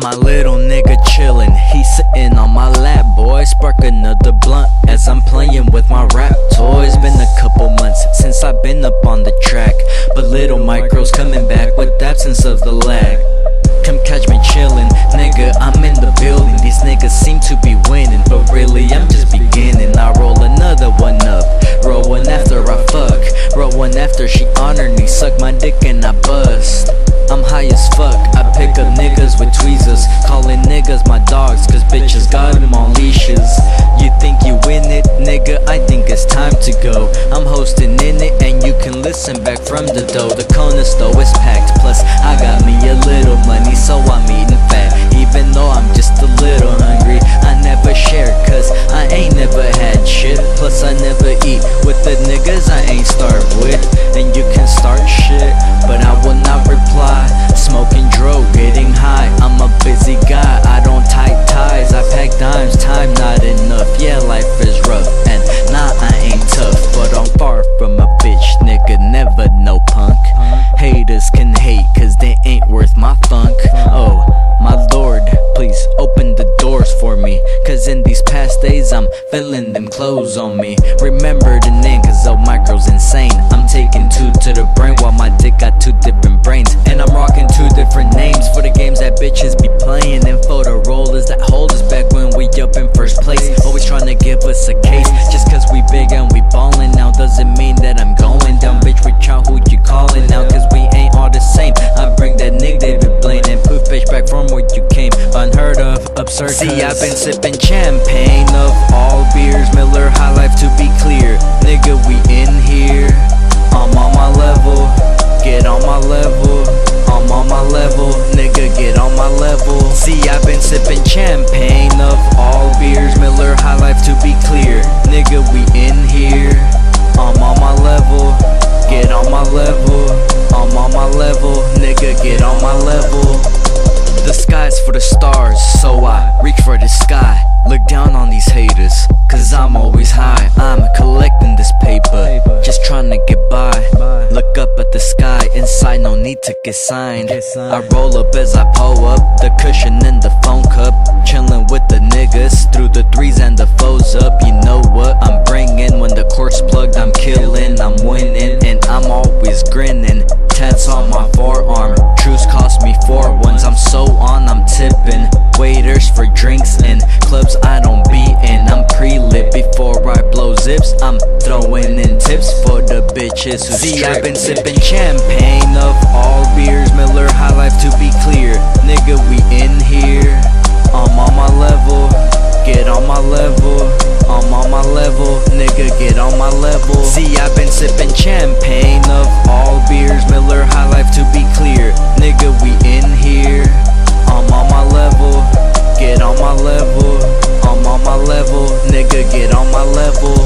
My little nigga chillin', he sittin' on my lap, boy. Spark another blunt as I'm playin' with my rap toys. Been a couple months since I've been up on the track, but Little Micro's coming back with absence of the lag. Come catch me chillin', nigga, I'm in the building. These niggas seem to be winning, but really I'm just beginning. I roll another one up, roll one after I fuck, roll one after she honored me, suck my dick and I bust. I'm high as fuck, I pick up niggas with tweezers, calling niggas my dogs, cause bitches got them on leashes. You think you win it, nigga, I think it's time to go. I'm hosting in it and you can listen back from the dough. The corner store is packed, plus I got me a little money, so I'm eating fat. Even though I'm just a little hungry, I never share, cause I ain't never had shit. Plus I never eat with the niggas I ain't starved with. And you can start shit, but I will not reply. Smoking dro, getting high, I'm a busy guy, I don't tie ties, I pack dimes, time not enough. Yeah, life is rough, and nah, I ain't tough, but I'm far from a bitch, nigga, never no punk. Haters can hate, cause they ain't worth my funk. Oh, my lord, please open the doors for me, cause in these past days I'm feeling them clothes on me. Remember the name, cause old Micro's insane. I'm taking two to the brain while my dick got two different brains. And I'm rocking two different names for the games that bitches be playing, and for the rollers that hold us back when we up in first place. Always trying to give us a case, just cause we big and we ballin' now doesn't mean that I'm going down. Bitch, reach out, who you calling now, cause we ain't all the same. I bring that Nick David Blaine and poof bitch back from where you came. Unheard of, absurd. See, I've been sipping champagne of all beers, Miller High Life to be clear. Nigga, we in here, I'm on my level, get on my level, I'm on my level, nigga, get on my level. See, I've been sipping champagne of all beers, Miller High Life to be clear. Nigga, we in here, I'm on my level, get on my level, I'm on my level, nigga, get on my level. The sky's for the stars, so I reach for the sky. Look down on these haters, cause I'm always high. I'm collecting this paper, just trying to get by. Look up at the sky, inside no need to get signed. I roll up as I pull up, the cushion in the phone cup. Chillin' with the niggas, through the threes and the foes up. You know what I'm bringing, when the court's plugged I'm killing, I'm winning, and I'm always grinning. Tats on my forearm, truce cost me 4 ones. I'm so on, I'm tipping waiters for drinks in clubs I don't be in. I'm pre-lit before I blow zips, I'm throwing in tips for the bitches who See, I've been sipping champagne of all beers, Miller High Life to be clear. Nigga, we in here, I'm on my level, get on my level, I'm on my level, nigga, get on my level. See, I've been sipping champagne of all beers, Miller High Life to be clear. Nigga, we in here, I'm on my level, get on my level, I'm on my level, nigga, get on my level.